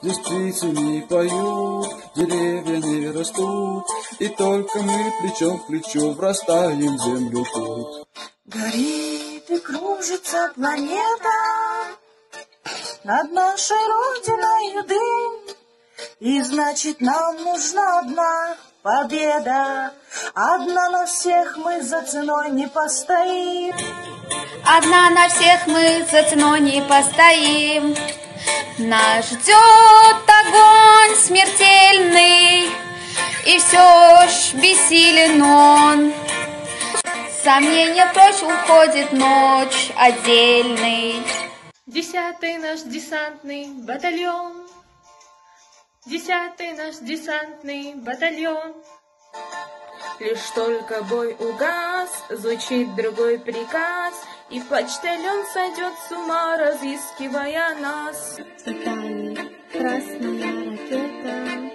Здесь птицы не поют, деревья не растут, и только мы плечом к плечу врастаем в землю тут. Горит и кружится планета над нашей родиной дым, и значит нам нужна одна победа. Одна на всех мы за ценой не постоим. Одна на всех мы за ценой не постоим. Нас ждет огонь смертельный, и все ж бессилен он. Сомнения прочь, уходит ночь отдельный. 10-й наш десантный батальон, 10-й наш десантный батальон. Лишь только бой угас, звучит другой приказ, и почтальон сойдет с ума, разыскивая нас. Светами красная ракета,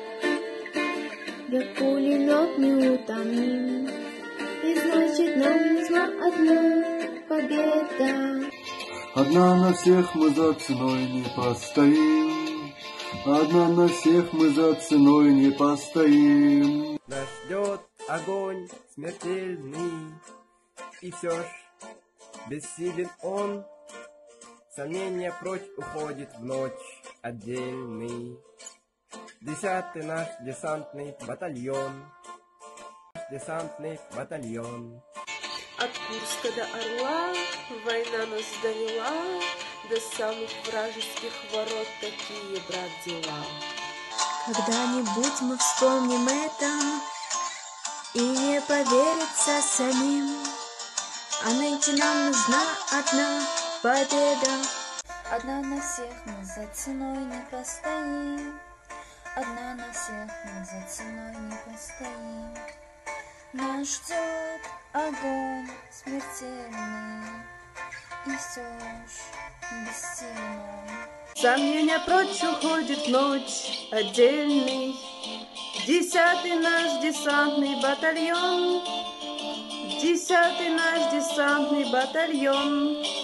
я пулемет неутомим, и значит нам нужна одна победа. Одна на всех мы за ценой не постоим, одна на всех мы за ценой не постоим. Нас ждет огонь смертельный, и все ж бессилен он. Сомнения прочь, уходит в ночь отдельный. 10-й наш десантный батальон, десантный батальон. От Курска до Орла война нас довела, до самых вражеских ворот такие, брат, дела. Когда-нибудь мы вспомним это и не поверится самим, а нынче нам нужна одна победа. Одна на всех мы за ценой не постоим. Одна на всех мы за ценой не постоим. Нас ждет огонь смертельный, и все ж бессилен. Сомнения прочь, уходит ночь отдельный. 10-й наш десантный батальон, 10-й наш десантный батальон.